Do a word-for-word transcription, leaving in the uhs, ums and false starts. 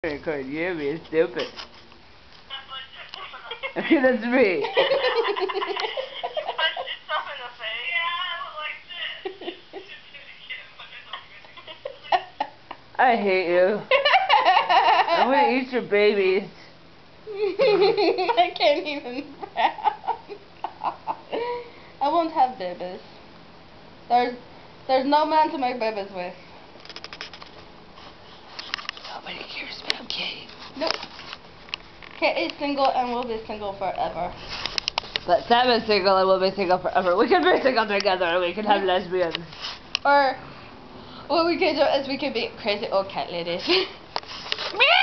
Because you're being stupid. That's me. I hate you. I'm gonna eat your babies. I can't even. I won't have babies. There's, there's no man to make babies with. Nobody cares about Kate. Nope. Kate is single and will be single forever. But Sam is single and will be single forever. We can be single together and we can have lesbians. Or what we could do is we could be crazy old cat ladies.